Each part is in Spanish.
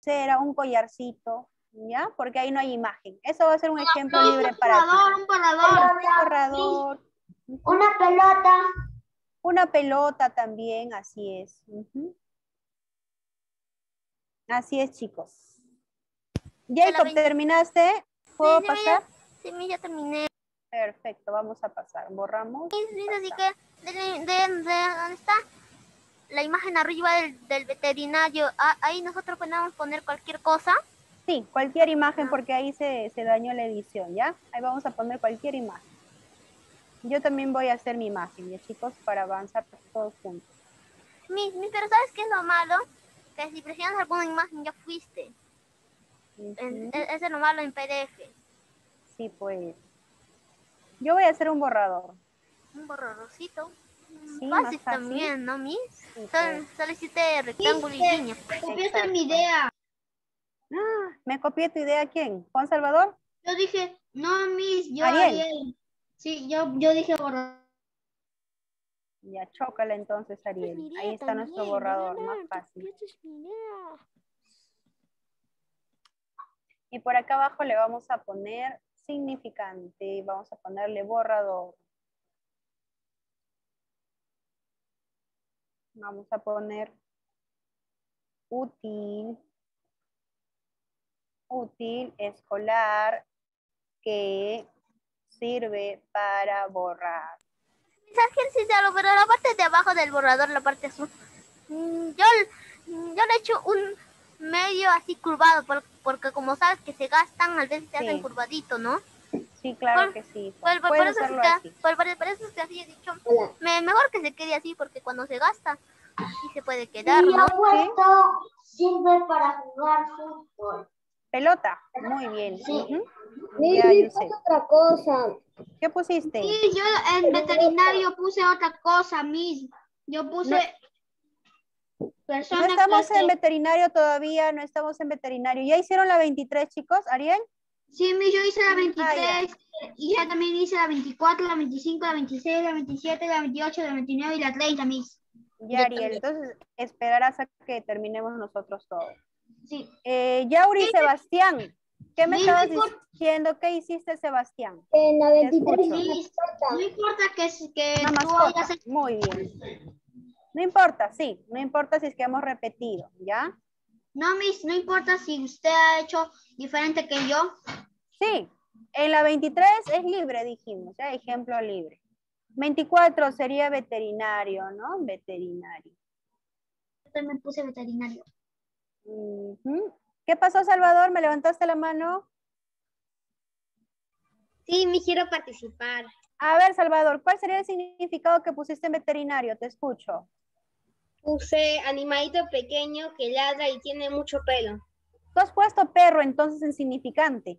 pulsera, un collarcito, ¿ya? Porque ahí no hay imagen. Eso va a ser un ejemplo libre para ti. Un borrador. Un borrador. Una pelota. Una pelota también, así es. Ujú. Así es, chicos. Jacob, ¿terminaste? ¿Puedo pasar? Sí, ya terminé. Perfecto, vamos a pasar. Borramos. Así que, ¿dónde está? La imagen arriba del veterinario. Ahí nosotros podemos poner cualquier cosa. Sí, cualquier imagen porque ahí se dañó la edición, ¿ya? Ahí vamos a poner cualquier imagen. Yo también voy a hacer mi imagen, ¿ya, chicos? Para avanzar todos juntos. Pero ¿sabes qué es lo malo? Que si presionas alguna imagen ya fuiste. Es lo malo en PDF. Sí, pues. Yo voy a hacer un borrador. Un borradorcito. Sí, Fácil más fácil. también, ¿no, Miss? Sí, pues. Solo hiciste rectángulo y línea. Copiaste mi idea. ¿Me copié tu idea quién? ¿Juan Salvador? Yo dije, no, Miss, yo Ariel. Sí, yo dije borrador. Ya, chócala entonces, Ariel. Ahí está nuestro borrador, más fácil. Y por acá abajo le vamos a poner significante. Vamos a ponerle borrador. Vamos a poner útil. Útil, escolar, que sirve para borrar. Sí, pero la parte de abajo del borrador, la parte azul, yo le echo un medio así curvado, porque como sabes que se gastan, a veces se hacen curvadito, ¿no? Sí, claro que sí. Por Puedes eso hacerlo así. por eso es que así he dicho, mejor que se quede así, porque cuando se gasta, sí se puede quedar, ¿no? ¿Sí? Sirve para jugar fútbol. Pelota, muy bien. Sí. Ya, yo sé. Otra cosa. ¿Qué pusiste? Sí, yo en veterinario puse otra cosa, Miss. Yo puse No estamos en veterinario todavía, no estamos en veterinario. ¿Ya hicieron la 23, chicos? ¿Ariel? Sí, Miss, yo hice la 23 y ya también hice la 24, la 25, la 26, la 27, la 28, la 29 y la 30, Miss. Ya, Ariel, entonces esperarás a que terminemos nosotros todo. Sí. Yauri, Sebastián, ¿qué me estabas diciendo? ¿Qué hiciste, Sebastián? En la 23, no importa que una mascota. Muy bien. No importa, sí, no importa si es que hemos repetido, ¿ya? No, Miss, no importa si usted ha hecho diferente que yo. Sí, en la 23 es libre, dijimos, ¿ya? Ejemplo libre. 24 sería veterinario, ¿no? Veterinario. Yo también puse veterinario. ¿Qué pasó, Salvador? ¿Me levantaste la mano? Sí, me quiero participar. A ver, Salvador, ¿cuál sería el significado que pusiste en veterinario? Te escucho. Puse animalito pequeño que ladra y tiene mucho pelo. Tú has puesto perro entonces en significante.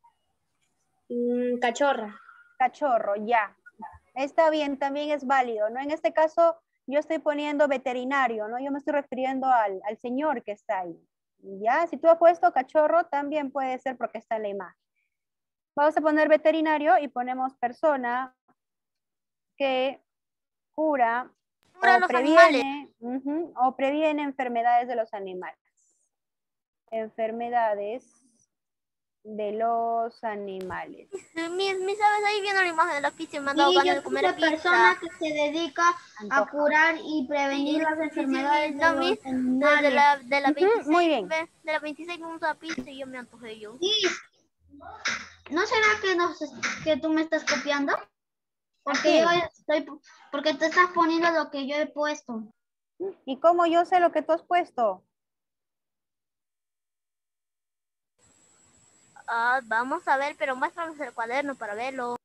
Cachorra. Cachorro, ya. Está bien, también es válido, ¿no? En este caso, yo estoy poniendo veterinario, ¿no? Yo me estoy refiriendo al señor que está ahí. Ya, si tú has puesto cachorro, también puede ser porque está en la imagen. Vamos a poner veterinario y ponemos persona que cura o previene, o previene enfermedades de los animales. Enfermedades de los animales. Mi sabes, ahí viendo la imagen de la pizza y me han dado ganas de comer pizza. Persona que se dedica a curar y prevenir las enfermedades de los animales. De la 26, muy bien. De la 26 vamos a pizza y yo me antojé yo. Sí. ¿No será que tú me estás copiando? Porque yo porque tú estás poniendo lo que yo he puesto. ¿Y cómo yo sé lo que tú has puesto? Vamos a ver, pero muéstranos el cuaderno para verlo.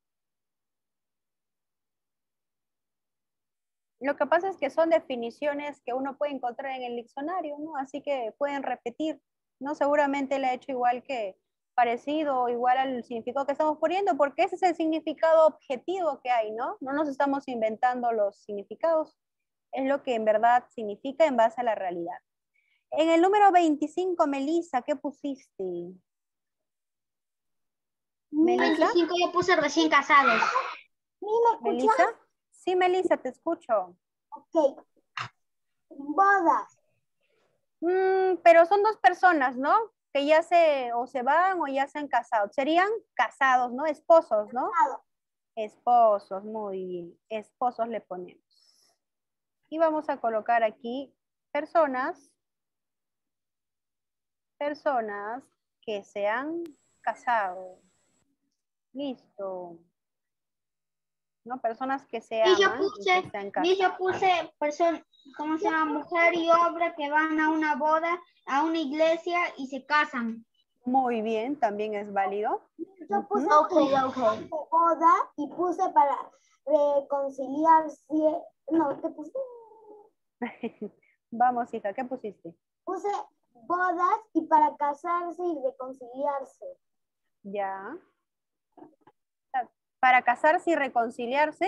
Lo que pasa es que son definiciones que uno puede encontrar en el diccionario, ¿no? Así que pueden repetir, ¿no? Seguramente le ha hecho igual que parecido o igual al significado que estamos poniendo, porque ese es el significado objetivo que hay, ¿no? No nos estamos inventando los significados, es lo que en verdad significa en base a la realidad. En el número 25, Melissa, ¿qué pusiste? ¿Melissa? 25 yo puse recién casados. ¿Melissa? Sí, Melissa, te escucho. Ok. Bodas. Pero son dos personas, ¿no? Que ya o se van o ya se han casado. Serían casados, ¿no? Esposos, ¿no? Esposos, muy bien. Esposos le ponemos. Y vamos a colocar aquí personas que se han casado. Listo. ¿No? Personas que se aman y que se han casado. Yo puse persona, ¿cómo se llama? Mujer y hombre que van a una boda, a una iglesia y se casan. Muy bien, también es válido. Yo puse boda y puse para reconciliarse. No, ¿qué puse? Vamos, hija, ¿qué pusiste? Puse bodas y para casarse y reconciliarse. Ya. Para casarse y reconciliarse.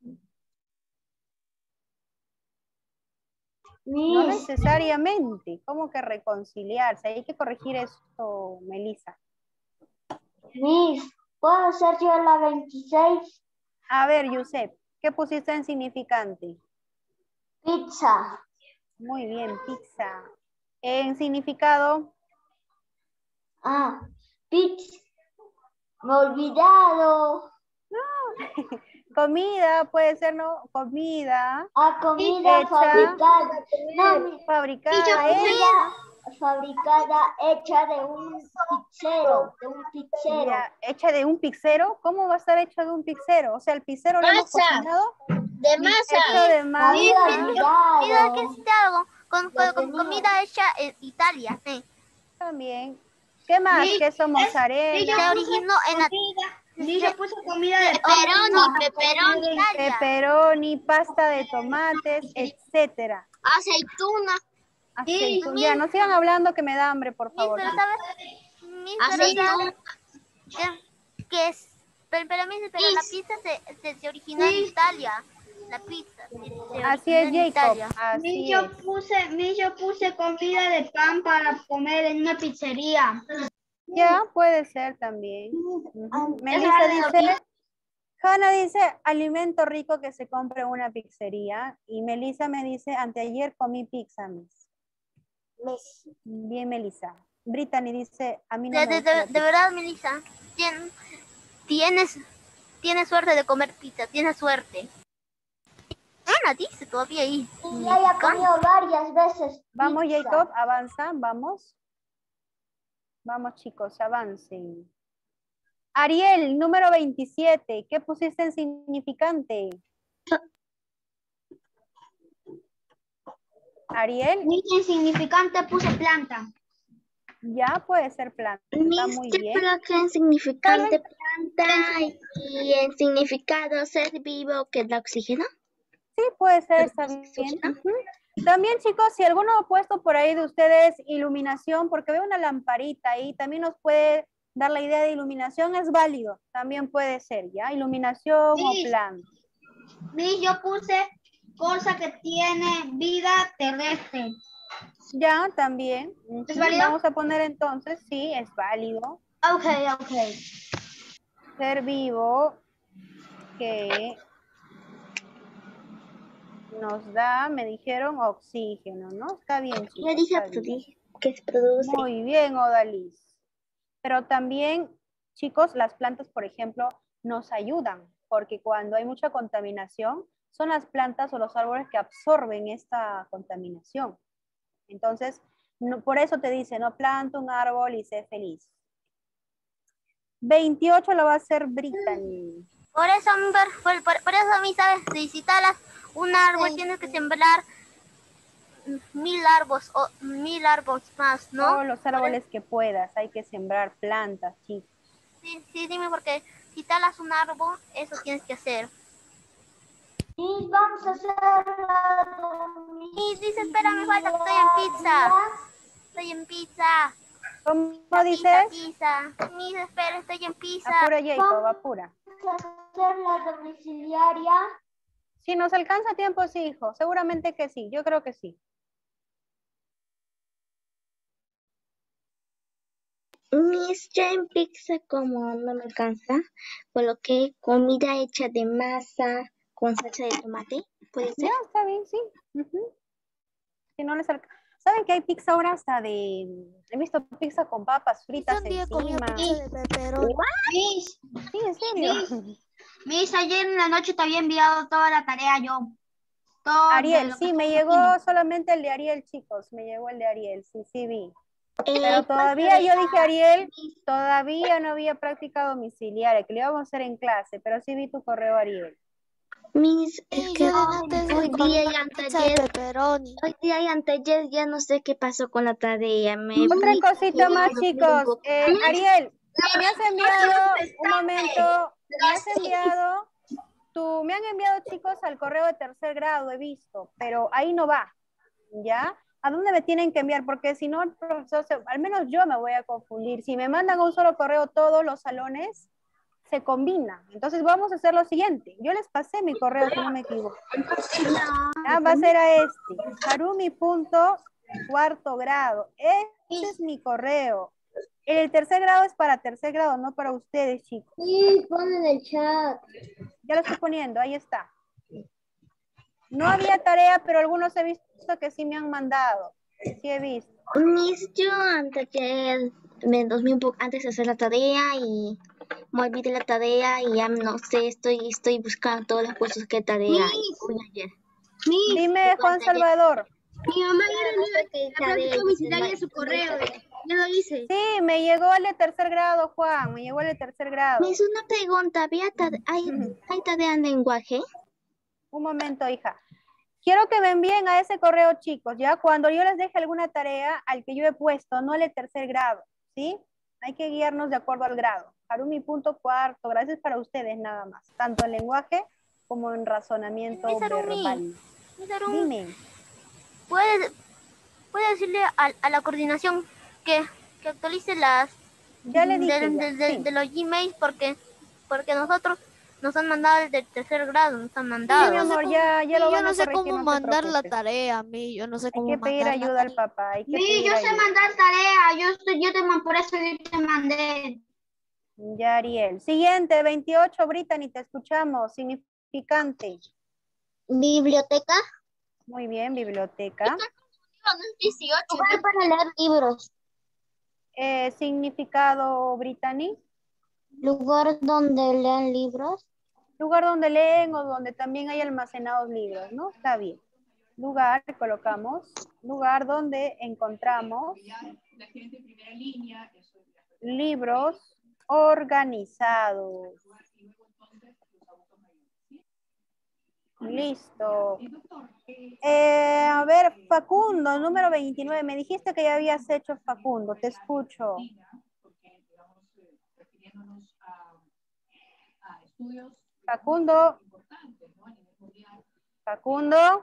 No necesariamente. ¿Cómo que reconciliarse? Hay que corregir esto, Melissa. Miss, ¿puedo hacer yo la 26? A ver, Yusef, ¿qué pusiste en significante? Pizza. Muy bien, pizza. En significado. Pizza. Me he olvidado. Comida, puede ser, ¿no? Comida. Comida hecha, fabricada. Fabricada, hecha de un pizzero. Ya, hecha de un pizzero. ¿Cómo va a estar hecho de un pizzero? O sea, el pizzero lo hemos cocinado. De masa. Hecho de masa. Mira que hiciste algo con comida hecha en Italia. Sí. También. ¿Qué más? Queso mozzarella. Se originó en Yo puse comida de pepperoni, pasta de tomates, etcétera. aceituna. Ya, no sigan hablando que me da hambre, por favor. Pero la pizza se originó en Italia. La pizza. Así es, Jacob. Yo puse comida de pan para comer en una pizzería. Ya, puede ser también. Melissa dice, Hanna dice, alimento rico que se compre en una pizzería. Y Melissa me dice, anteayer comí pizza, Miss. Bien, Melissa. Brittany dice, a mí no me gusta de verdad, Melissa, tienes suerte de comer pizza, tienes suerte. Ana dice todavía ahí. Ya he comido varias veces. Vamos, Jacob, avanza, vamos. Vamos, chicos, avancen. Ariel, número 27. ¿Qué pusiste en significante? Ariel. En significante puse planta. Ya puede ser planta. Está muy bien. Creo que en significante planta y en significado ser vivo que da oxígeno. Sí, puede ser, está bien. También, chicos, si alguno ha puesto por ahí de ustedes iluminación, porque veo una lamparita ahí, también nos puede dar la idea de iluminación, es válido. También puede ser, ¿ya? Iluminación o planta. Yo puse cosa que tiene vida terrestre. Ya, también. ¿Es válido? Vamos a poner entonces, sí, es válido. Ok. Ser vivo que nos da, me dijeron, oxígeno, ¿no? Está bien, chicos. Le dije que se produce. Muy bien, Odalis. Pero también, chicos, las plantas, por ejemplo, nos ayudan, porque cuando hay mucha contaminación, son las plantas o los árboles que absorben esta contaminación. Entonces, por eso te dice, no, planta un árbol y sé feliz. 28 lo va a hacer Brittany. Por eso, a mí, ¿sabes? Si talas un árbol, tienes que sembrar 1000 árboles o 1000 árboles más, ¿no? Todos los árboles que puedas, hay que sembrar plantas, chicos. Sí, dime, porque si talas un árbol, eso tienes que hacer. Y vamos a hacer Y dice, espérame, falta que estoy en pizza. Estoy en pizza. ¿Cómo dices? Pizza. Mira, espera, estoy en pizza. Apura, Jacob, apura. Vamos a hacer la domiciliaria. Si nos alcanza tiempo, sí, hijo. Seguramente que sí. Yo creo que sí. Yo en pizza, como no me alcanza, coloqué comida hecha de masa con salsa de tomate. ¿Puede ser? Ya, está bien, sí. Si no les ¿Saben que hay pizza ahora hasta de... He visto pizza con papas fritas Un día comí encima. pizza de pepperoni. Miss, Sí, en serio. Miss, ayer en la noche te había enviado toda la tarea yo. Todo Ariel, lo sí, que me estoy llegó haciendo. solamente el de Ariel, chicos. Me llegó el de Ariel, sí, sí vi. Pero ¿Cuál todavía yo tarea, dije, Ariel, Miss? todavía no había práctica domiciliaria, que lo íbamos a hacer en clase, pero sí vi tu correo, Ariel. Miss, es Sí, que yo antes hoy comí día y una pizza de anteayer, pepperoni. ya no sé qué pasó con la tarea. Otra Mi cosita cerebro más, me duele un chicos. poco. Ariel, me has enviado, un momento, me has enviado, me han enviado, chicos, al correo de tercer grado, he visto, pero ahí no va, ¿ya? ¿A dónde me tienen que enviar? Porque si no, el profesor, al menos yo me voy a confundir. Si me mandan un solo correo todos los salones, se combina. Entonces vamos a hacer lo siguiente. Yo les pasé mi correo, si no me equivoco. Ya, va a ser a este. Harumi.cuarto grado. Ese es mi correo. El tercer grado es para tercer grado, no para ustedes, chicos. Sí, pon en el chat. Ya lo estoy poniendo, ahí está. No había tarea, pero algunos he visto que sí me han mandado. Sí he visto. Miss, yo anteayer me dormí un poco antes de hacer la tarea y me olvidé la tarea y ya no sé, estoy buscando todos los puestos que tarea y fui ayer. Miss, Dime, Juan Salvador. mi mamá ya Ya no sé qué la tarea práctica hice, domiciliaria de su correo. Ya lo hice. Sí, me llegó el de tercer grado, Juan. Me llegó el de tercer grado. Miss, una pregunta, ¿hay tarea en lenguaje? Un momento, hija. Quiero que me envíen a ese correo, chicos, ¿ya? Cuando yo les deje alguna tarea al que yo he puesto, no el de tercer grado, ¿sí? Hay que guiarnos de acuerdo al grado. Harumi.cuarto, gracias para ustedes nada más, tanto en lenguaje como en razonamiento Miss Harumi, verbal. Miss Harumi, Dime, ¿puede decirle a la coordinación que actualice las ya le dije ya, sí. de los Gmails porque nosotros nos han mandado el del tercer grado, nos han Sí, mi mandado. amor, ya lo Yo van no a sé corregir, cómo no te mandar la preocupes. tarea a mí, yo no sé Hay cómo que pedir mandar la ayuda al tarea. papá, hay que Miss, pedir yo sé ayuda. mandar tarea. Por eso yo te mandé. Ya, Ariel. Siguiente, 28, Brittany, te escuchamos. Significante. Biblioteca. Muy bien, biblioteca. No es 18. Lugar para leer libros. Significado, Brittany. Lugar donde lean libros. Lugar donde leen o donde también hay almacenados libros, ¿no? Está bien. Lugar, colocamos. Lugar donde encontramos libros organizados. Listo. A ver, Facundo, número 29. Me dijiste que ya habías hecho Facundo. Te escucho. Facundo. Facundo.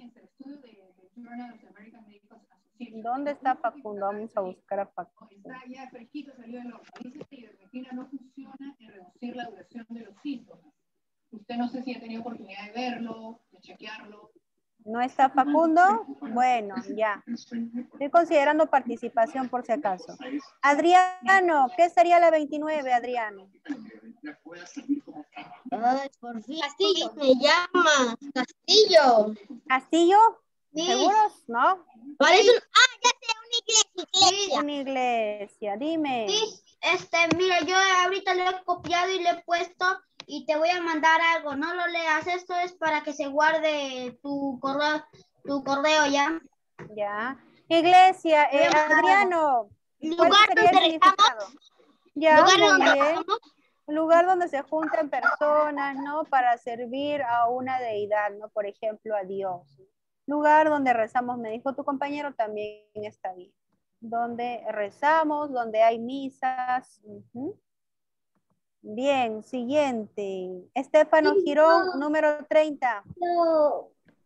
¿Dónde está Facundo? Vamos a buscar a Facundo. Está ya fresquito, salió del horno. Dice que ivermectina no funciona en reducir la duración de los síntomas. Usted no sé si ha tenido oportunidad de verlo, de chequearlo. ¿No está Facundo? Bueno, ya. Estoy considerando participación por si acaso. Adriano, ¿qué sería la 29, Adriano? Ay, por fin. Castillo. Me llama. Castillo. ¿Castillo? Miss, ¿Seguros? ¿No? Parece un... Ah, ya sé, una iglesia. Una iglesia, dime. Miss, mira, yo ahorita lo he copiado y le he puesto y te voy a mandar algo. No lo leas. Esto es para que se guarde tu correo ya. Ya. Iglesia, Voy a mandar Adriano, ¿cuál Lugar sería el donde significado? Ya, lugar muy donde bien. Un lugar donde se juntan personas, ¿no? Para servir a una deidad, ¿no? Por ejemplo, a Dios. Lugar donde rezamos, me dijo tu compañero, también está bien. Donde rezamos, donde hay misas. Ujú. Bien, siguiente. Estefano Girón, número 30. No.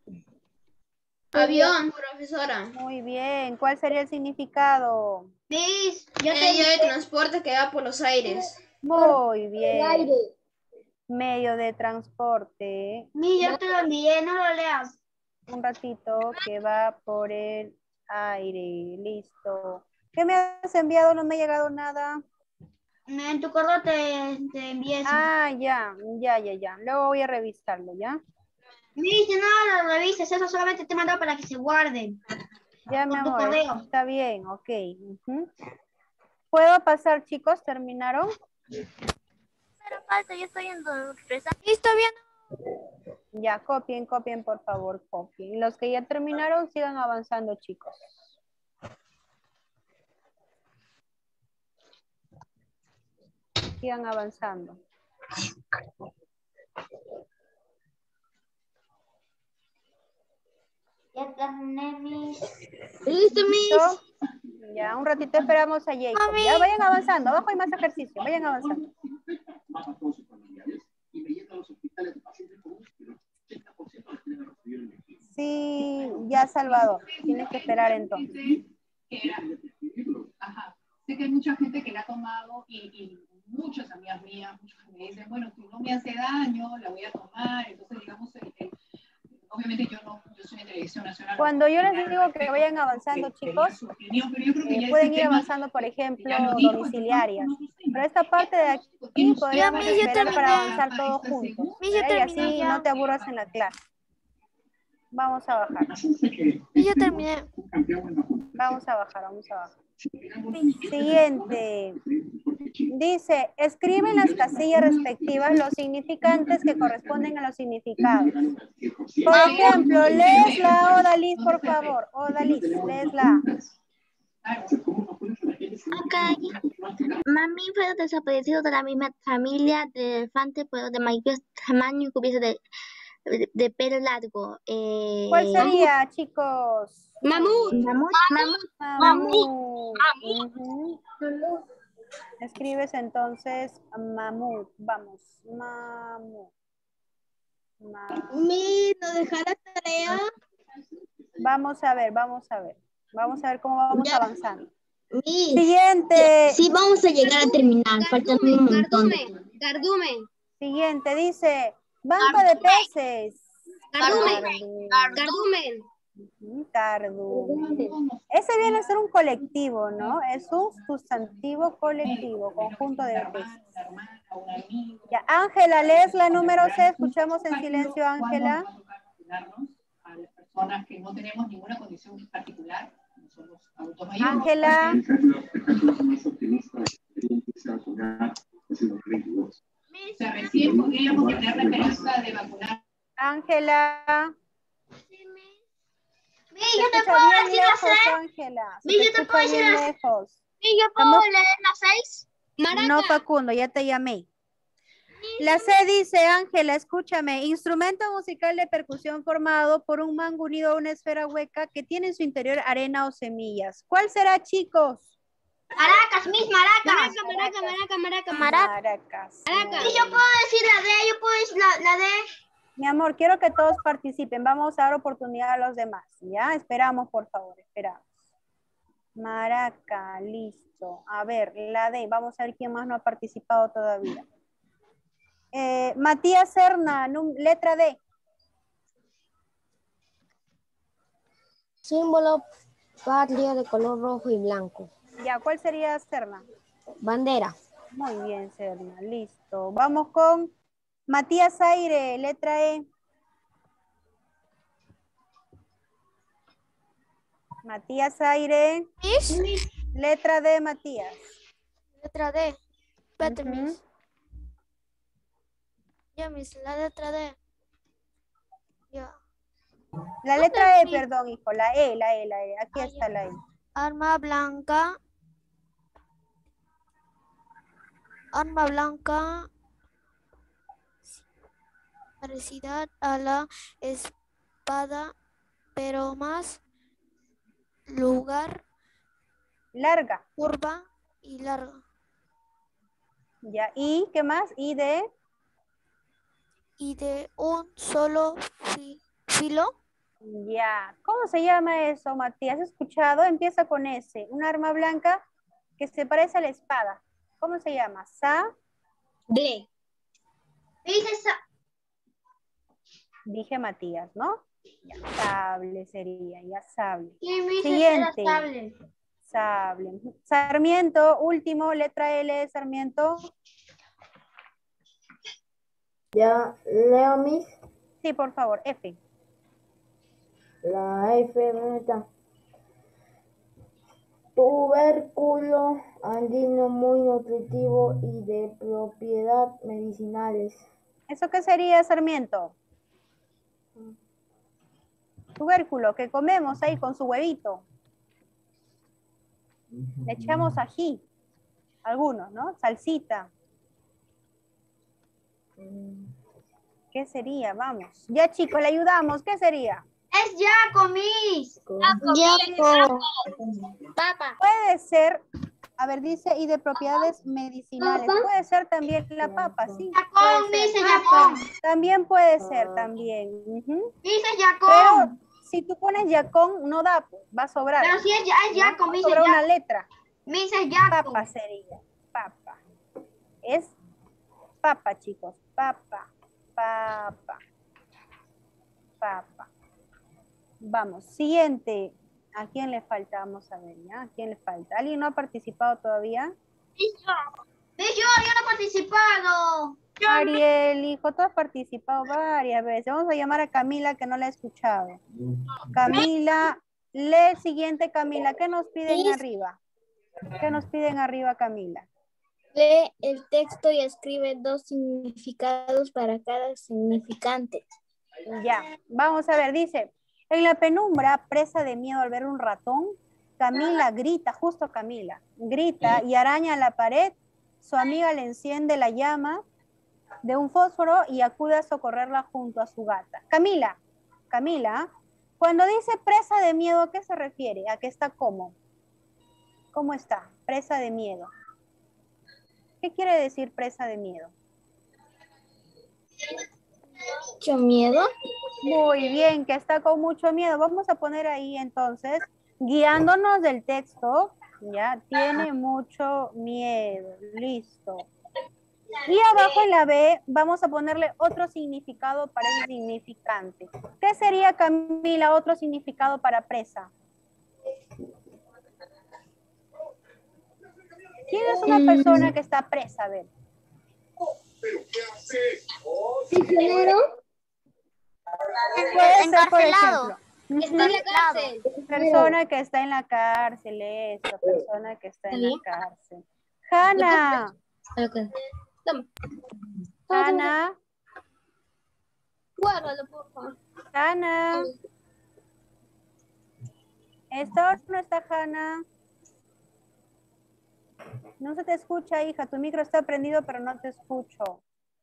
Avión, profesora. Muy bien. ¿Cuál sería el significado? Miss, yo te Medio de transporte que va por los aires. Muy El bien. aire. Medio de transporte. Miss, yo te lo envié, no lo leas. Un ratito que va por el aire. Listo. ¿Qué me has enviado? No me ha llegado nada. En tu correo te envié eso. Ah, ya. Luego voy a revisarlo, ¿ya? Miss, no lo revises, eso solamente te he mandado para que se guarden. Ya, mi por tu amor, correo. está bien, ok. Ujú. ¿Puedo pasar, chicos? ¿Terminaron? Pero falta, yo estoy en Listo, bien. Ya, copien, por favor, copien. Los que ya terminaron, sigan avanzando, chicos. Sigan avanzando. Ya terminé mis... Listo, ¿Listo? Ya, un ratito esperamos a Jacob. Mami. Ya, vayan avanzando. Abajo hay más ejercicio. Vayan avanzando. Sí, ya, Salvador. Tienes que esperar entonces. Ajá. Sé que hay mucha gente que la ha tomado y muchas amigas mías, muchos que me dicen, bueno, si no me hace daño, la voy a tomar. Entonces, digamos, obviamente yo soy de Televisión Nacional. Cuando yo les digo que vayan avanzando, chicos, pueden ir avanzando, por ejemplo, domiciliarias. Pero esta parte de aquí podríamos Ya, yo esperar para terminé. avanzar todos juntos. Ya ¿verdad? Y terminé así ya. no te aburras en la clase. Vamos a bajar. Ya terminé. Vamos a bajar, vamos a bajar. Siguiente. Dice, escribe en las casillas respectivas los significantes que corresponden a los significados. Por ejemplo, leesla, Odalis, por favor. Odalis, leesla. Ok. Mami fue desaparecido de la misma familia de elefante, pero de mayor tamaño y cubierto de pelo largo. ¿Cuál sería, chicos? Mamut. Mamut. Ujú. Escribes entonces mamut. Vamos. Mamut. ¿No dejar la tarea? Vamos a ver, vamos a ver. Vamos a ver cómo vamos avanzando. Miss, Siguiente. sí vamos a llegar a terminar. Faltan un montón. Cardumen. Siguiente. Dice, banco de peces. Cardumen. Cardumen. Ese viene a ser un colectivo, ¿no? Es un sustantivo colectivo, conjunto de peces. Ya, Ángela, lees la número C. Escuchamos en silencio, Ángela. A las personas que no tenemos ninguna condición particular, no somos adultos mayores. Ángela. O sea, recién podríamos tener la esperanza de vacunar. Ángela. Yo te puedo decir la C. Ángela. Yo te puedo decir la C. Yo puedo leer la 6. No, Facundo, ya te llamé. La C dice, Ángela, escúchame, instrumento musical de percusión formado por un mango unido a una esfera hueca que tiene en su interior arena o semillas. ¿Cuál será, chicos? Maracas, mis maracas. Maracas. Sí, yo puedo decir la D, yo puedo decir la D. Mi amor, quiero que todos participen. Vamos a dar oportunidad a los demás. ¿Ya? Esperamos, por favor, esperamos. Maraca, listo. A ver, la D. Vamos a ver quién más no ha participado todavía. Matías Serna, letra D. Símbolo patria de color rojo y blanco. Ya, ¿cuál sería, Serna? Bandera. Muy bien, Serna, listo. Vamos con Matías Aire, letra E. Matías Aire. Letra D, Matías. Letra D. Espérate, Ujú. Miss. Ya, Miss, la letra D. Ya. La letra E, Miss? perdón, hijo, la E. Aquí está la E. Arma blanca. Arma blanca. Parecida a la espada, pero más lugar, Larga. curva y larga. Ya, ¿y qué más? ¿Y de? Y de un solo filo. Ya. ¿Cómo se llama eso, Matías? ¿Has escuchado? Empieza con S. Un arma blanca que se parece a la espada. ¿Cómo se llama? D. Dije Matías, ¿no? Ya, sable sería, ya sable. Siguiente. Sable. Sarmiento, último, letra L, Sarmiento. Ya, leo mis. Sí, por favor, F. La F, ¿dónde está? Tubérculo andino muy nutritivo y de propiedad medicinales. ¿Eso qué sería, Sarmiento? Tubérculo que comemos ahí con su huevito. Le echamos ají, algunos, ¿no? Salsita. ¿Qué sería? Vamos. Ya, chicos, le ayudamos. ¿Qué sería? Es yaco, Miss. Papa. Puede ser, a ver, dice, y de propiedades medicinales. Puede ser también la papa, sí. Yacón, Puede Miss, ser. yacón. También puede ser, también. Ujú. Miss, Pero yacón. si tú pones yacón, no da, pues, va a sobrar. Pero si es ¿no? yaco, Va a Miss, sobrar una letra. Miss, es yaco. Papa sería, papa. Es papa, chicos, papa, papa, papa. Vamos, siguiente. ¿A quién le falta? Vamos a ver, ¿ya? ¿A quién le falta? ¿Alguien no ha participado todavía? Miss, yo no he participado. Ariel, hijo, tú has participado varias veces. Vamos a llamar a Camila, que no la he escuchado. Camila, lee el siguiente, Camila. ¿Qué nos piden arriba? ¿Qué nos piden arriba, Camila? Lee el texto y escribe 2 significados para cada significante. Ya, vamos a ver, dice, en la penumbra, presa de miedo al ver un ratón, Camila grita, justo Camila, grita y araña la pared, su amiga le enciende la llama de un fósforo y acude a socorrerla junto a su gata. Camila, cuando dice presa de miedo, ¿a qué se refiere? ¿A qué está cómo? ¿Cómo está? Presa de miedo. ¿Qué quiere decir presa de miedo? ¿Mucho miedo? Muy bien, que está con mucho miedo. Vamos a poner ahí entonces, guiándonos del texto, ya, tiene mucho miedo. Listo. Y abajo en la B vamos a ponerle otro significado para ese significante. ¿Qué sería, Camila, otro significado para presa? ¿Quién es una persona que está presa? A ver. ¿Prisionero? Puede ser, por Encarcelado. ejemplo, Está en la cárcel. persona que está en la cárcel, eso, persona que está en la cárcel. Hanna, Hanna, Guárdalo, por favor. Hanna. ¿Está o no está Hanna? No se te escucha, hija. Tu micro está prendido, pero no te escucho.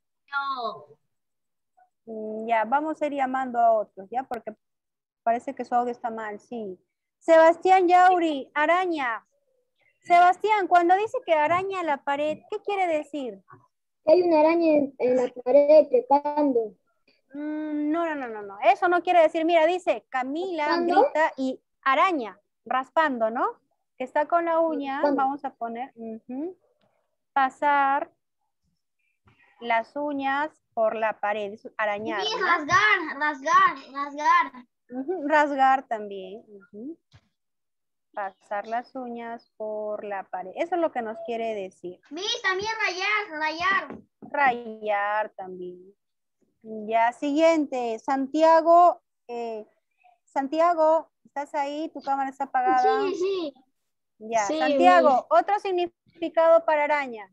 Ya, vamos a ir llamando a otros, ¿ya? Porque parece que su audio está mal, sí. Sebastián Yauri, araña. Sebastián, cuando dice que araña la pared, ¿qué quiere decir? Hay una araña en la pared trepando. No. Eso no quiere decir, mira, dice Camila ¿Raspando? grita y araña, raspando, ¿no? Que está con la uña, Raspando. vamos a poner, pasar las uñas por la pared, es arañar, Miss, ¿no? rasgar. Rasgar también. Pasar las uñas por la pared. Eso es lo que nos quiere decir. Miss, también rayar. Rayar también. Ya, siguiente. Santiago, Santiago, ¿estás ahí? ¿Tu cámara está apagada? Sí. Ya, Sí, Santiago, otro significado para araña.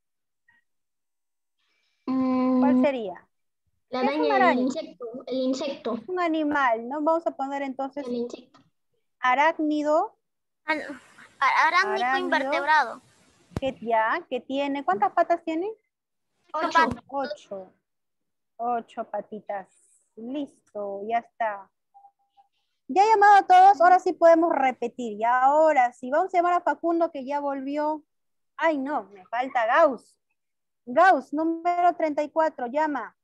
¿Cuál sería? La ¿Qué es una araña, araña? el insecto. Un animal, ¿no? Vamos a poner entonces El insecto. arácnido. Arácnido Arácnido. invertebrado. Que tiene, ¿cuántas patas tiene? 8. 8 patitas. Listo, ya está. Ya he llamado a todos, ahora sí podemos repetir. Y ahora sí, vamos a llamar a Facundo que ya volvió. Ay, no, me falta Gauss. Gauss, número 34, llama.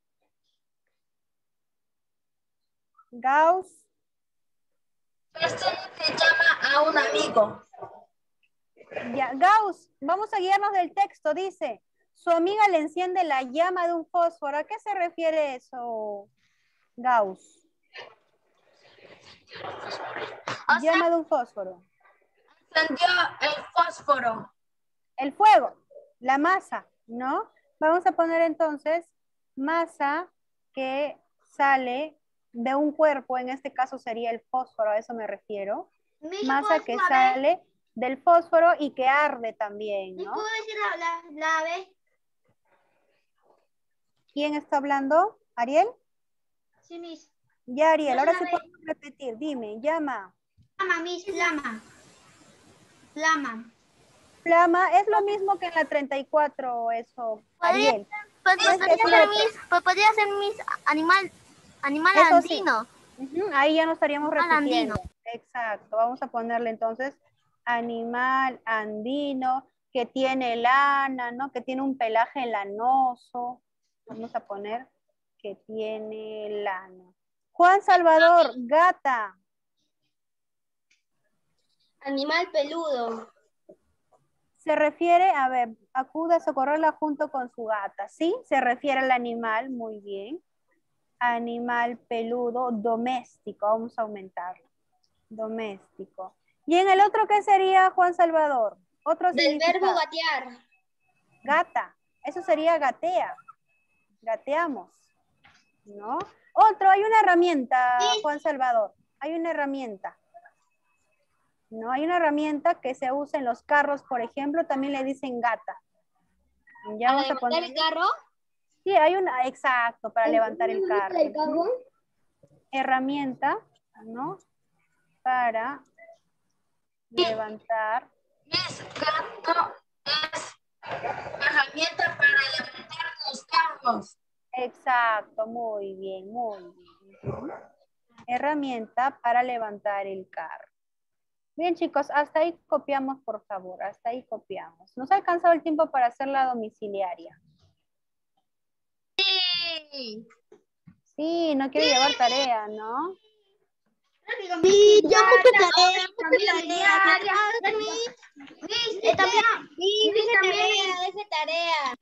Gauss. Esto no se llama a un amigo. Ya, Gauss, vamos a guiarnos del texto, dice. Su amiga le enciende la llama de un fósforo. ¿A qué se refiere eso, Gauss? Llama de un fósforo. Encendió el fósforo. El fuego, la masa, ¿no? Vamos a poner entonces masa que sale de un cuerpo, en este caso sería el fósforo, a eso me refiero. Miss, Masa ¿puedes que saber? sale del fósforo y que arde también, ¿Me ¿no? puedo decir la ave? ¿Quién está hablando? ¿Ariel? Sí, Miss. Ya, Ariel, ahora sí Llama, podemos repetir. Dime, llama. Miss, llama. Llama. Flama es lo mismo que en la 34, eso, Ariel. Podría ser mis animal Eso andino. Sí. Ahí ya no estaríamos Animal repitiendo. andino. Exacto. Vamos a ponerle entonces animal andino que tiene lana, ¿no? Que tiene un pelaje lanoso. Vamos a poner que tiene lana. Juan Salvador, gata. Animal peludo. Se refiere, a ver, acude a socorrerla junto con su gata. ¿Sí? Se refiere al animal, muy bien. Animal peludo doméstico, vamos a aumentarlo. Doméstico. ¿Y en el otro qué sería, Juan Salvador? Otro Del significado. verbo gatear. Gata, eso sería gatea. Gateamos, ¿no? Otro, hay una herramienta, Juan Salvador. Hay una herramienta. No, hay una herramienta que se usa en los carros, por ejemplo, también le dicen gata. Ya vamos a poner el carro? Sí, hay una, exacto, para levantar el carro. Herramienta, ¿no? Para levantar. Gato es herramienta para levantar los carros. Exacto, muy bien, muy bien. Herramienta para levantar el carro. Bien, chicos, hasta ahí copiamos, por favor, hasta ahí copiamos. Nos ha alcanzado el tiempo para hacer la domiciliaria. Sí. Sí, no quiero llevar tarea, ¿no? Sí, yo tarea.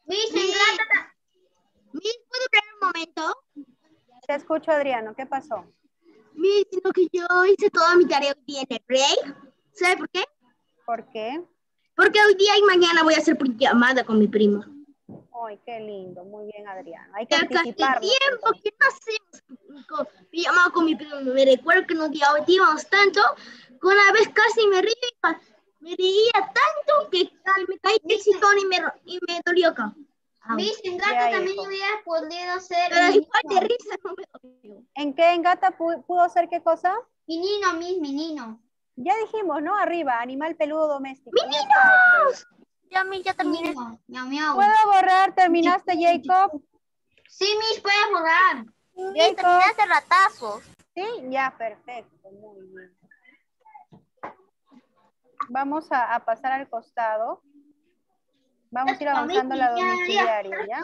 Miss, ¿puedo tener un momento? Te escucho, Adriano, ¿qué pasó? Miss, sino que yo hice toda mi tarea hoy día en el break. ¿Sabe por qué? ¿Por qué? Porque hoy día y mañana voy a hacer por llamada con mi prima. Ay, qué lindo, muy bien, Adriano. Hay que Ya casi anticiparnos. tiempo que no hacemos llamada con mi prima. Me recuerdo que nos divertíamos tanto que una vez casi me reía tanto que me caí del sillón y me dolió acá. Miss, en Gata también hubiera podido ser. Pero igual de risa no me dolió. ¿En qué en Gata pudo ser qué cosa? Menino, Miss, menino. Ya dijimos, ¿no? Arriba, animal peludo doméstico. ¡Meninos! Ya terminé. ¿Puedo borrar? ¿Terminaste, Jacob? Sí, Miss, puede borrar. Sí, terminé hace ratazo. Sí, ya, perfecto, muy bien. Vamos a pasar al costado. Vamos a ir avanzando la domiciliaria, ¿ya?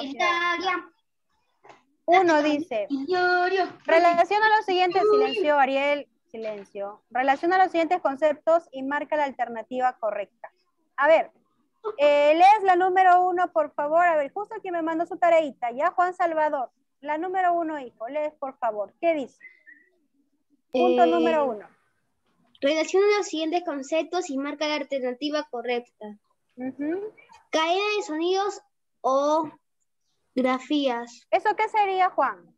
Uno dice, relaciona los siguientes, silencio, Ariel, silencio. Relaciona los siguientes conceptos y marca la alternativa correcta. A ver, lees la número 1, por favor. A ver, justo aquí me mandó su tareita, ¿ya? Juan Salvador. La número 1, hijo, lees, por favor. ¿Qué dice? Punto número 1. Relaciona los siguientes conceptos y marca la alternativa correcta. Cadena de sonidos o grafías. ¿Eso qué sería, Juan?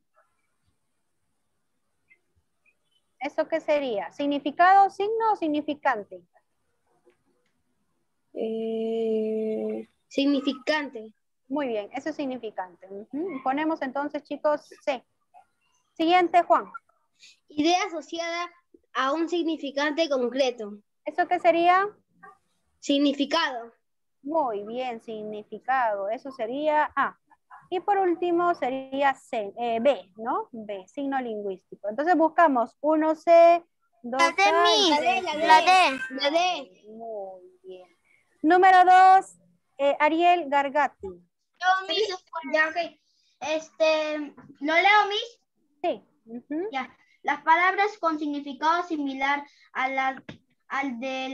¿Eso qué sería? ¿Significado, signo o significante? Significante. Muy bien, eso es significante. Ponemos entonces, chicos, C. Siguiente, Juan. Idea asociada a un significante concreto. ¿Eso qué sería? Significado. Muy bien, significado. Eso sería A. Y por último sería C, B, ¿no? B, signo lingüístico. Entonces buscamos 1C, 2K. La D. Muy bien. Número 2, Ariel Gargati. Ya, ok. ¿Lo leo, Miss? Sí. Ya. Las palabras con significado similar al de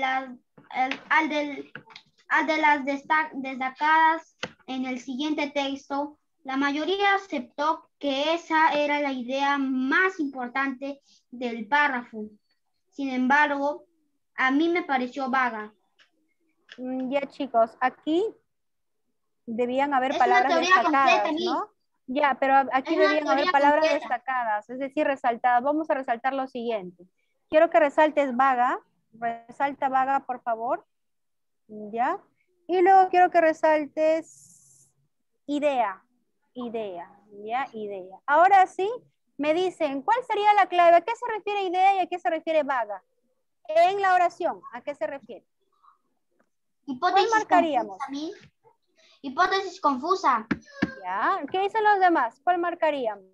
las destacadas en el siguiente texto, la mayoría aceptó que esa era la idea más importante del párrafo. Sin embargo, a mí me pareció vaga. Ya, chicos, aquí debían haber palabras destacadas, completa, ¿no? Ya, pero aquí debían haber palabras destacadas, es decir, resaltadas. Vamos a resaltar lo siguiente. Quiero que resaltes vaga, Resalta vaga, por favor. ¿Ya? Y luego quiero que resaltes idea. Idea. ¿Ya? Idea. Ahora sí, me dicen, ¿cuál sería la clave? ¿A qué se refiere idea y a qué se refiere vaga? En la oración, ¿a qué se refiere? ¿Cuál marcaríamos? Confusa, hipótesis confusa. ¿Ya? ¿Qué dicen los demás? ¿Cuál marcaríamos?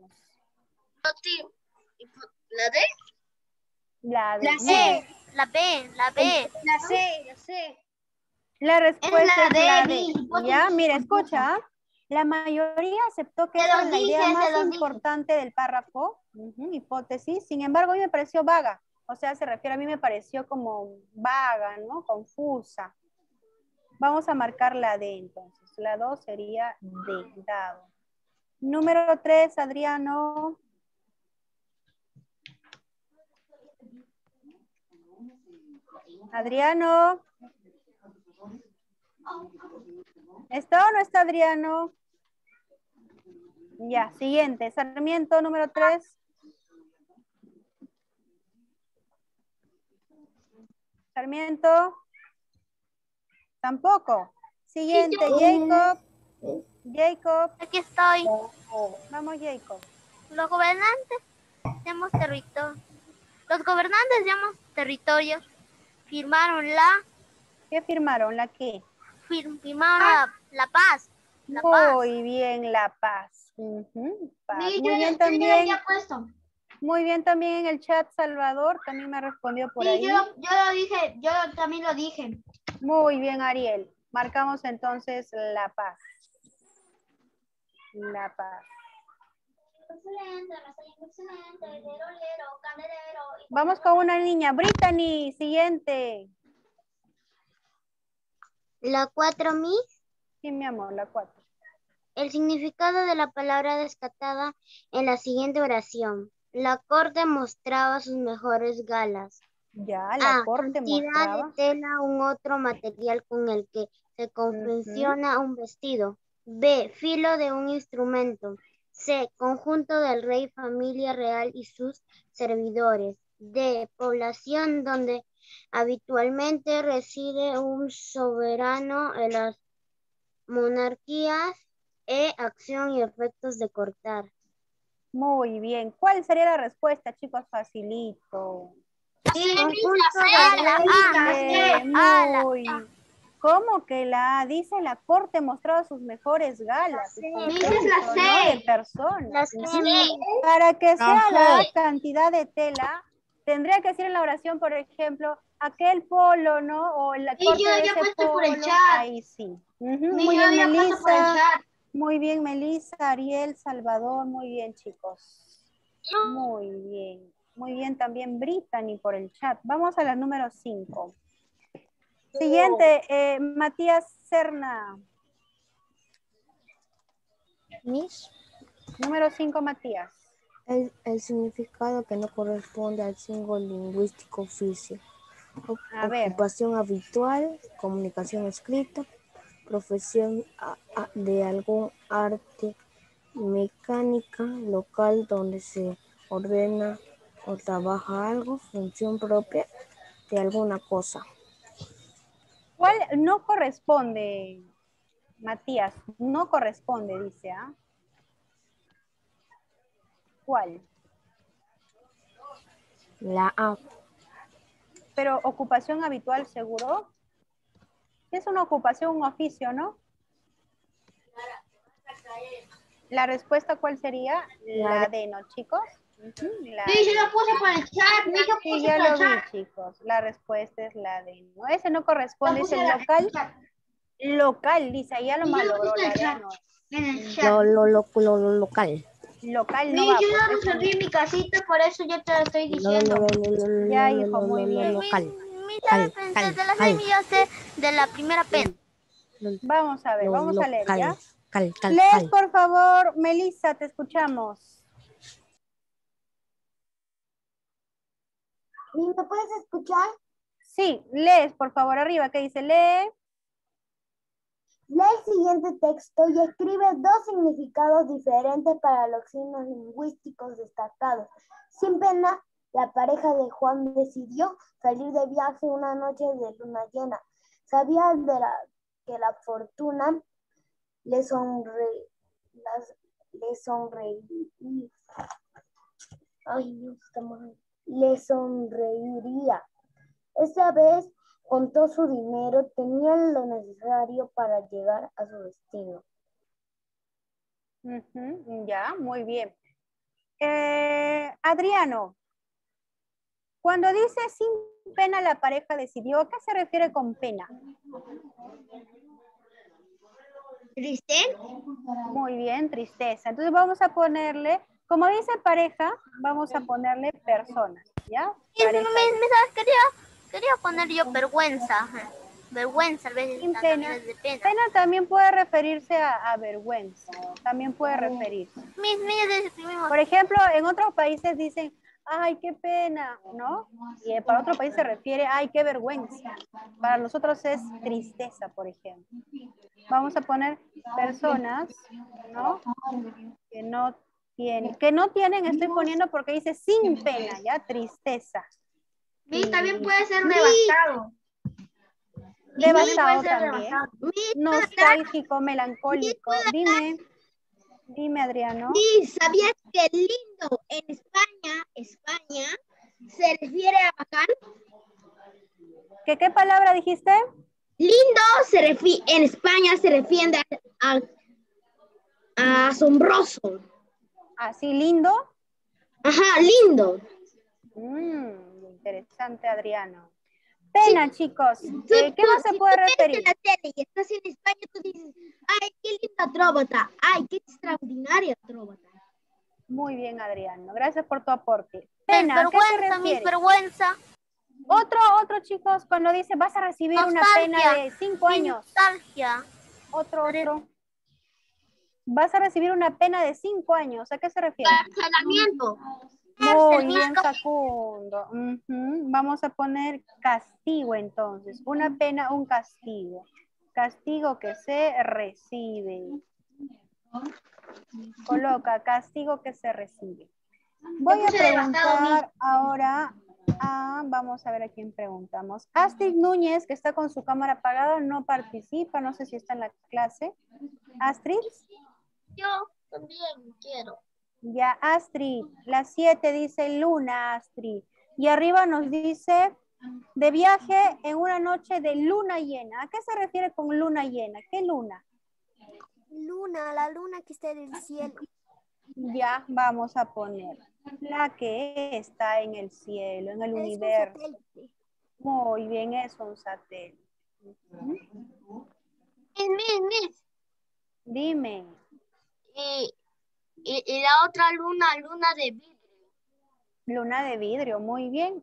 ¿La D? La D. La C, la B, la B. La C. La respuesta es la D. hipótesis Ya, mira, confusa. escucha. La mayoría aceptó que Se esa los es la dije, idea más se los dije. importante del párrafo. Hipótesis. Sin embargo, a mí me pareció vaga. O sea, se refiere a mí me pareció como vaga, ¿no? Confusa. Vamos a marcar la D entonces. La 2 sería D, dado. Número 3, Adriano. Adriano. ¿Está o no está Adriano? Ya, siguiente. Sarmiento, número 3. Sarmiento. Tampoco. Siguiente, Jacob. Jacob. Aquí estoy. Vamos, Jacob. Los gobernantes de ambos territorios. Los gobernantes de ambos territorios firmaron ¿Qué firmaron? ¿La qué? firmaron la paz. La paz. Muy bien, la paz. Paz. Sí, Muy bien yo también. ya había puesto. Muy bien también en el chat, Salvador. También me respondió por Sí, ahí. yo lo dije, yo también lo dije. Muy bien, Ariel. Marcamos entonces la paz. La paz. Vamos con una niña. Brittany, siguiente. La 4, Miss. Sí, mi amor, la 4. El significado de la palabra descartada en la siguiente oración. La corte mostraba sus mejores galas. Ya, la corte Cantidad mostraba. de tela, un otro material con el que se confecciona un vestido. B, filo de un instrumento. C, conjunto del rey, familia real y sus servidores. D, población donde habitualmente reside un soberano en las monarquías. E, acción y efectos de cortar. Muy bien. ¿Cuál sería la respuesta, chicos? Facilito. Muy. ¿Cómo que la A? Dice la corte mostraba sus mejores galas. Dices la C. ¿No? De personas. La C. Para que sea la cantidad de tela, tendría que decir en la oración, por ejemplo, aquel polo, ¿no? O la Sí, corte yo de había ese puesto por el polo. chat. Ahí sí. Muy Yo bien, había puesto por el Melissa. chat. Muy bien, Melissa, Ariel, Salvador. Muy bien, chicos. Muy bien. Muy bien también Brittany por el chat. Vamos a la número 5. Siguiente, Matías Serna. Miss, Número 5, Matías. el significado que no corresponde al signo lingüístico oficio. A ver. Ocupación habitual, comunicación escrita, profesión de algún arte, mecánica, local donde se ordena o trabaja algo, función propia de alguna cosa. ¿Cuál no corresponde, Matías? No corresponde, dice, ¿ah? ¿Cuál? La A. Pero ocupación habitual, ¿seguro? Es una ocupación, un oficio, ¿no? ¿La respuesta cuál sería? La D, ¿no, chicos? La Sí, yo D. lo puse por el chat. Mi hija Sí, puso ya por el lo vi, chat. chicos. La respuesta es la D. ¿No? Ese no corresponde, Lo es puse el en el local. chat. Local, dice, ahí ya lo Sí, yo lo malogró puse en la el D, chat. no. En el chat. Lo local. Local no Sí, va, yo pues, ya ese resolví no. mi casita, por eso yo te lo estoy diciendo. Ya, hijo, muy bien. Local. Desde la C yo sé de la primera P. Vamos a ver, vamos a leer, ¿ya? Cal. Lees, por favor, Melissa, te escuchamos. ¿Y me puedes escuchar? Sí, lees, por favor, arriba, ¿qué dice? Lee. Lee el siguiente texto y escribe dos significados diferentes para los signos lingüísticos destacados, sin pena La pareja de Juan decidió salir de viaje una noche de luna llena. Sabía que la fortuna le sonreiría. Le sonreiría. Esta vez contó su dinero, tenía lo necesario para llegar a su destino. Ya, muy bien. Adriano, cuando dice sin pena la pareja decidió, ¿a qué se refiere con pena? ¿Triste? Muy bien, tristeza. Entonces vamos a ponerle, como dice pareja, vamos a ponerle personas, ¿ya? ¿Sabes? Quería poner yo vergüenza. Vergüenza, a veces sin también pena. es de pena. Pena también puede referirse a vergüenza. También puede referirse. Por ejemplo, en otros países dicen, ay, qué pena, ¿no? Y para otro país se refiere, ay, qué vergüenza. Para nosotros es tristeza, por ejemplo. Vamos a poner personas, ¿no? Que no tienen, estoy poniendo porque dice sin pena, ¿ya? Tristeza. También puede ser devastado. Devastado también. Nostálgico, melancólico. Dime, Adriano. ¿Sabías que lindo en España se refiere a bacán? ¿Qué palabra dijiste? Lindo en España se refiere a asombroso. ¿Así lindo? Ajá, lindo. Interesante, Adriano. Pena, sí. Chicos. ¿Qué más se puede referir? En la tele y estás en España, tú dices, ay, qué linda tróbata. Ay, qué extraordinaria tróbata. Muy bien, Adriano. Gracias por tu aporte. Pena, ¿a qué se refiere? Vergüenza. Otro, chicos, cuando dice vas a recibir nostalgia, una pena de 5 años. Nostalgia. Otro. Vas a recibir una pena de 5 años. ¿A qué se refiere? Carcelamiento. Muy bien, Facundo. Vamos a poner castigo entonces. Una pena, un castigo. Castigo que se recibe. Coloca castigo que se recibe. Voy a preguntar ahora vamos a ver a quién preguntamos. Astrid Núñez, que está con su cámara apagada, no participa. No sé si está en la clase. Astrid. Yo también quiero. Ya, Astrid, la 7 dice Luna, Astrid. Y arriba nos dice, de viaje en una noche de luna llena. ¿A qué se refiere con luna llena? ¿Qué luna? Luna, la luna que está en el cielo. Ya, vamos a poner la que está en el cielo, en el universo. Un satélite. Muy bien, es un satélite. Dime. Y la otra luna de vidrio. Luna de vidrio, muy bien.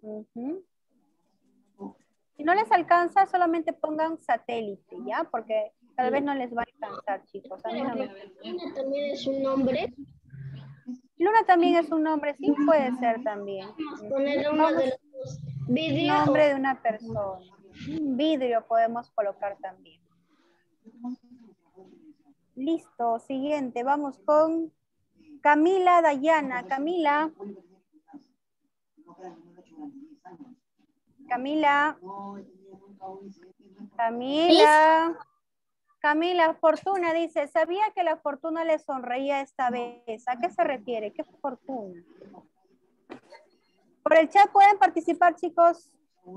Si no les alcanza, solamente pongan satélite, ¿ya? Porque tal vez no les va a alcanzar, chicos. A mí no me... Luna también es un nombre. Luna también es un nombre, sí puede ser también. Poner uno de los dos. Vidrio. Nombre de una persona. Vidrio podemos colocar también. Listo, siguiente. Vamos con Camila Dayana. Camila. Camila, Fortuna dice, sabía que la fortuna le sonreía esta vez. ¿A qué se refiere? ¿Qué fortuna? Por el chat pueden participar, chicos.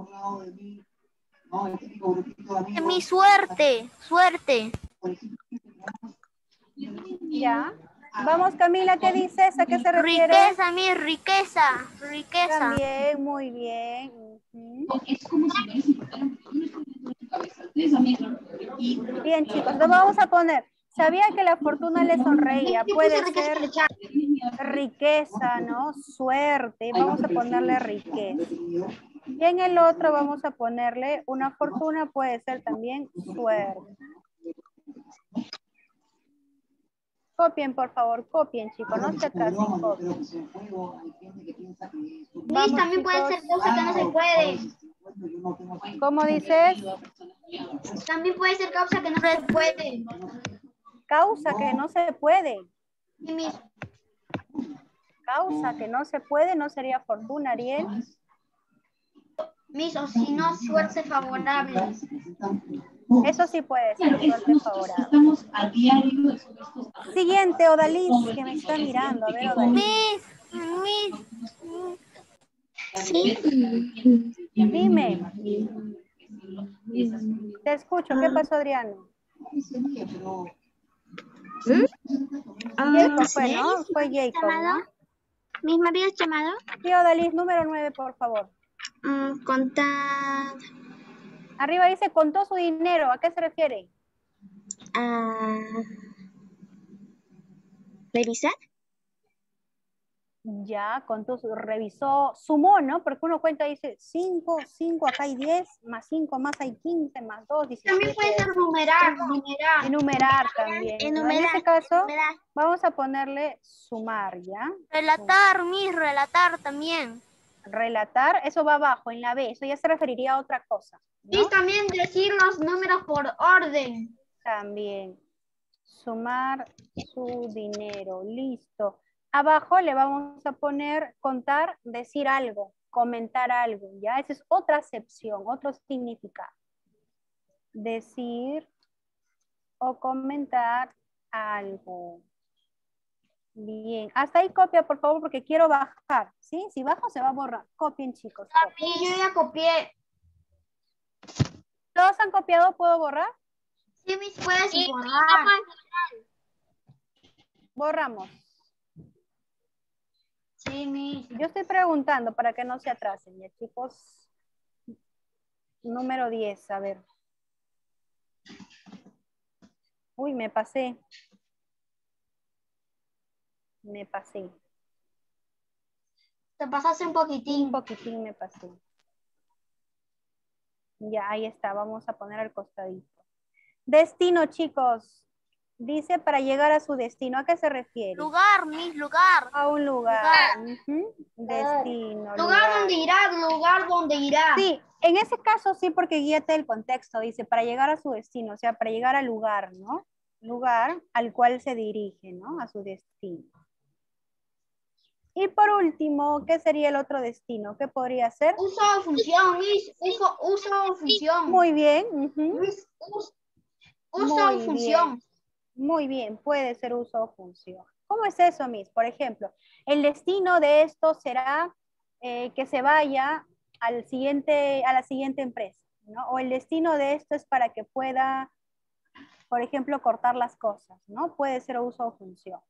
Mi suerte. Ya. Vamos, Camila, ¿qué dices? ¿A qué se refiere? Riqueza. También, muy bien. Bien, chicos, nos vamos a poner. Sabía que la fortuna le sonreía. Puede ser riqueza, ¿no? Suerte. Vamos a ponerle riqueza. Y en el otro vamos a ponerle una fortuna, puede ser también suerte. Copien, por favor, copien, chicos, no se atrasen, copien. Vamos, también puede ser causa que no se puede. ¿Cómo dices? También puede ser causa que no se puede. Causa que no se puede. causa que no se puede, no sería fortuna, Ariel. Mis, o si no, suerte favorable. Eso sí puede ser, suerte favorable. Estamos a diario. Siguiente, Odalis, que me está mirando. A ver, Odalis. Sí. Dime. Te escucho. ¿Qué pasó, Adriano? Jacob fue, ¿no? Fue Jacob, ¿no? ¿Mis me habías llamado? Sí, Odalis, número 9, por favor. Contar. Arriba dice, contó su dinero. ¿A qué se refiere? ¿Revisar? Ya, contó, revisó, sumó, ¿no? Porque uno cuenta, dice 5, acá hay 10, más 5, más hay 15, más 2, 17. También puede ser numerar. Enumerar también. ¿No? En ese caso, vamos a ponerle sumar, ¿ya? Relatar, Miss, relatar también. Relatar, eso va abajo, en la B, eso ya se referiría a otra cosa, ¿no? Y también decir los números por orden. También. Sumar su dinero, listo. Abajo le vamos a poner contar, decir algo, comentar algo, ¿ya? Esa es otra acepción, otro significado. Decir o comentar algo. Bien, hasta ahí copia, por favor, porque quiero bajar, ¿sí? Si bajo se va a borrar. Copien, chicos. Copien. Yo ya copié. ¿Todos han copiado? ¿Puedo borrar? Sí, Miss, puedes borrar. Borramos. Sí, Miss. Yo estoy preguntando para que no se atrasen, ya, chicos. Número 10, a ver. Uy, me pasé. Me pasé. Te pasaste un poquitín. Un poquitín me pasé. Ya, ahí está. Vamos a poner al costadito. Destino, chicos. Dice para llegar a su destino. ¿A qué se refiere? Lugar, Miss, lugar. A un lugar. Destino. Lugar donde irá, lugar donde irá. Sí, en ese caso sí, porque guíate el contexto. Dice para llegar a su destino, o sea, para llegar al lugar, ¿no? Lugar al cual se dirige, ¿no? A su destino. Y por último, ¿qué sería el otro destino? ¿Qué podría ser? Uso o función, Miss. Uso o función. Muy bien. Miss, uso o función. Muy bien, puede ser uso o función. ¿Cómo es eso, Miss? Por ejemplo, el destino de esto será que se vaya a la siguiente empresa, ¿no? O el destino de esto es para que pueda, por ejemplo, cortar las cosas, ¿no? Puede ser uso o función.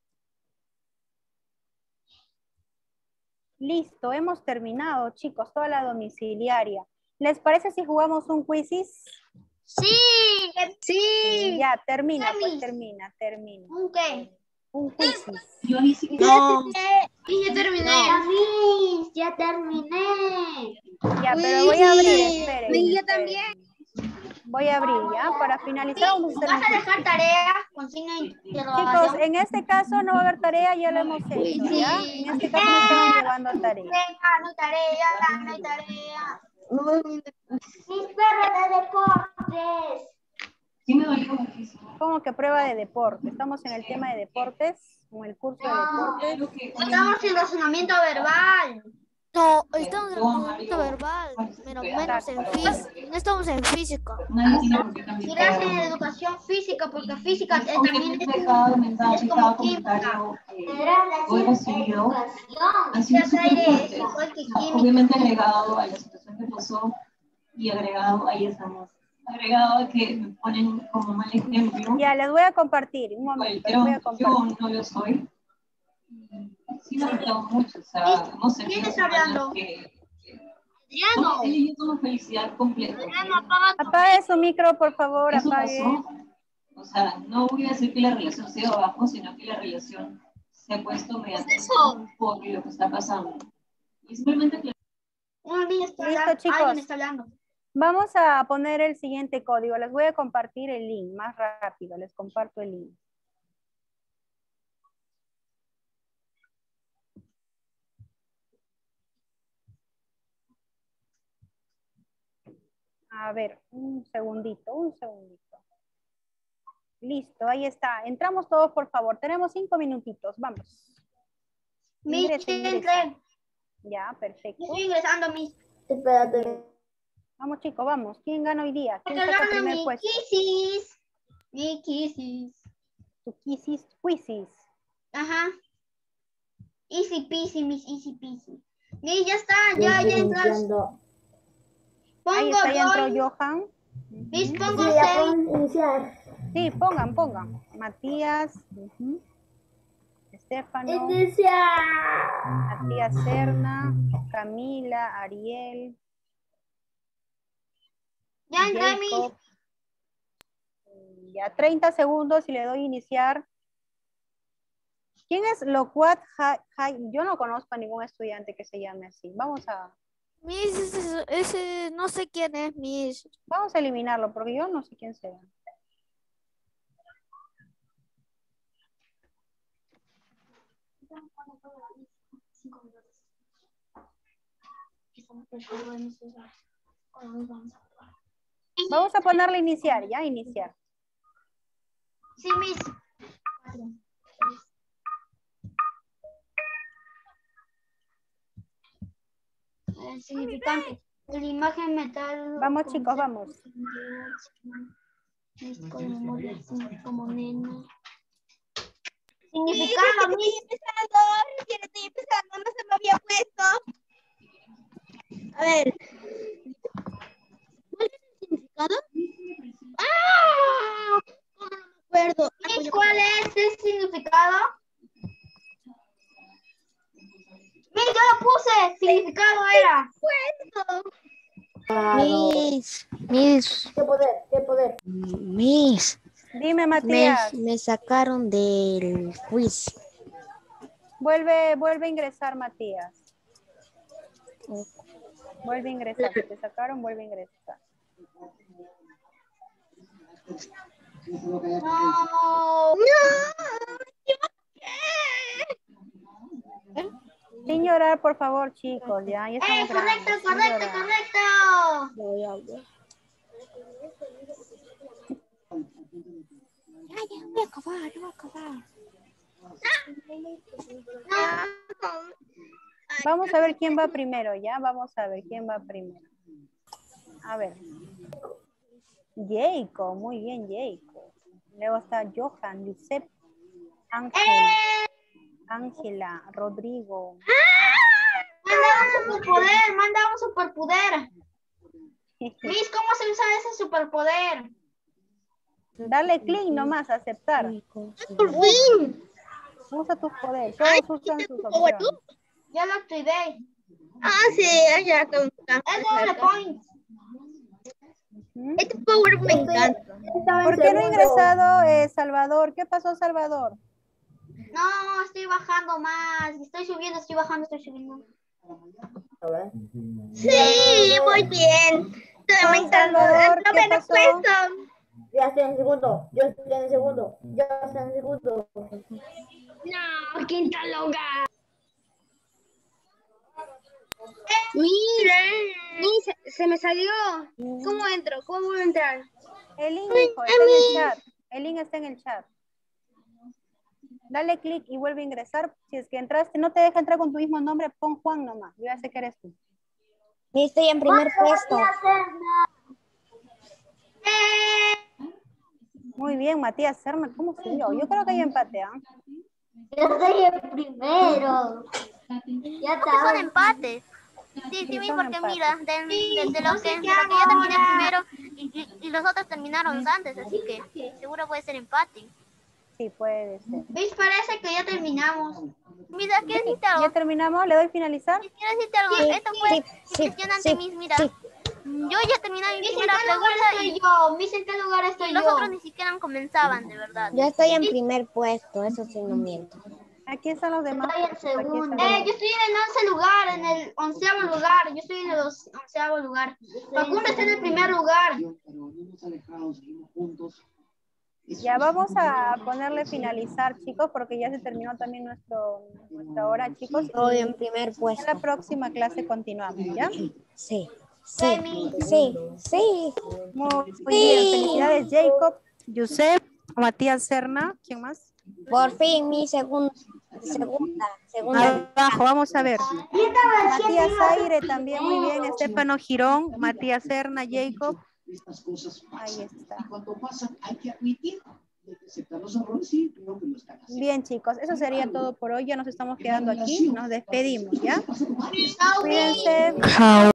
Listo, hemos terminado, chicos, toda la domiciliaria. ¿Les parece si jugamos un quizis? Sí, sí. Ya, termina, pues termina. ¿Un qué? Un quizis. No. Ya terminé. Miss, ya terminé. Ya, pero voy a abrir, esperen. Yo también. Voy a abrir, ¿ya? Para finalizar vamos a hacer ¿Vas a dejar tareas con signo de interrogación? Chicos, en este caso no va a haber tarea, ya lo hemos hecho, ¿ya? En este caso no estamos llevando tarea. No hay tarea. Mis perros de deportes. Sí me dolió muchísimo. ¿Cómo que prueba de deporte? Estamos en el tema de deportes, con el curso de deportes. Estamos en razonamiento verbal. No, estamos en razonamiento verbal, pero menos en física. No estamos en física. Irás en educación física, porque física también es como química. Hoy recibido ha sido Igual que química. obviamente agregado a la situación que pasó y agregado, ahí estamos, agregado a que me ponen como mal ejemplo. Ya, les voy a compartir, un momento, les voy a compartir. Yo no lo soy. Sí me ha afectado mucho, o sea, no sé. ¿Quién está hablando? Adriano. Yo tomo felicidad completa. Adriano, Apague su micro, por favor, Eso apague. pasó. O sea, no voy a decir que la relación sea abajo, sino que la relación se ha puesto mediante por lo que está pasando. Y simplemente que... Listo, chicos. Vamos a poner el siguiente código. Les voy a compartir el link más rápido. Les comparto el link. A ver, un segundito. Listo, ahí está. Entramos todos, por favor. Tenemos 5 minutitos. Vamos. Ingresa. Ya, perfecto. Estoy ingresando, Miss. Espérate. Vamos, chicos, vamos. ¿Quién gana hoy día? ¿Quién saca el primer puesto? Mi kisses. Tu quizzes. Ajá. Easy peasy, Miss, easy peasy. Miss, ya está, ya entras. Ahí Pongo está, ya entró join. Johan. Miss, pongo Sí, ya 6. pueden iniciar. Sí, pongan. Matías. Estefano. Iniciar. Matías Serna. Camila. Ariel. Ya entré, Miss. Jacob. Ya 30 segundos y le doy iniciar. ¿Quién es Loquat Hai? Yo no conozco a ningún estudiante que se llame así. Vamos a Ese no sé quién es, Miss. Vamos a eliminarlo porque yo no sé quién sea. Vamos a ponerle iniciar, ya, iniciar. Sí, Miss. El significante. La imagen metal. Vamos, chicos, vamos. Como nena. Significado, Miss. Estoy empezando, no se me había puesto. A ver. ¿Cuál es el significado? ¡Ah! ¿Cómo no me acuerdo? Miss, ¿cuál es el significado? Miss, yo lo puse. Significado era. Miss, ¿Qué poder? Miss, Dime, Matías. me sacaron del quiz. Vuelve a ingresar, Matías. Vuelve a ingresar. Si te sacaron, vuelve a ingresar. No. Sin llorar, por favor, chicos. Ya estamos grandes. Correcto. Ya voy a acabar. Vamos a ver quién va primero, ¿ya? Vamos a ver quién va primero. A ver. Jacob, muy bien, Jacob. Luego está Johan, Josep, Ángela, Rodrigo. Manda un superpoder. Miss, ¿cómo se usa ese superpoder? Dale clic nomás, aceptar. Por fin. Usa tus poderes. Todos usan sus opciones. Ya lo activé. Sí, ya. Es doble point. Este power me encanta. ¿Por qué no ha ingresado Salvador? ¿Qué pasó, Salvador? No, estoy bajando más. Estoy bajando. A ver. Sí, muy bien. Me encanta. Salvador, No ¿qué me lo pasó? puesto. Ya estoy en segundo. No, quinta lugar. Miren, se me salió. ¿Cómo entro? ¿Cómo voy a entrar? El link, hijo, está en el chat. El link está en el chat. Dale clic y vuelve a ingresar. Si es que entraste, no te deja entrar con tu mismo nombre, pon Juan nomás. Yo ya sé que eres tú. Estoy en primer puesto. Muy bien, Matías Serna, ¿cómo subió? Yo creo que hay empate, ¿ah? Yo soy el primero. Ya Son empates. Sí, Sí, sí, son porque empates. mira, de lo que yo terminé primero y los otros terminaron antes, así que seguro puede ser empate. Sí, puede ser. ¿Veis? Parece que ya terminamos. Mira, quiero decirte algo. ¿Ya terminamos? ¿Le doy finalizar? Quiero decirte algo. Esto fue impresionante, Miss. Mira, yo ya terminé mi primera pregunta y yo. Miss, ¿en qué lugar estoy yo? Los otros ni siquiera comenzaban, de verdad. Yo estoy en primer puesto, eso sí no miento. Aquí están los demás. Yo estoy en el 11 lugar, en el 11º lugar. Yo estoy en el 11º lugar. Facundo está en el primer lugar. Ya vamos a ponerle finalizar, chicos, porque ya se terminó también nuestra hora, chicos. Estoy en primer puesto. En la próxima clase continuamos, ¿ya? Sí. Muy bien, felicidades, Jacob, Josep, Matías Serna, ¿quién más? Por fin, mi segunda. Abajo, vamos a ver. Matías Aire también, muy bien. Estefano Girón, Matías Serna, Jacob. Ahí está. Bien, chicos, eso sería todo por hoy. Ya nos estamos quedando aquí. Nos despedimos, ¿ya? Cuídense.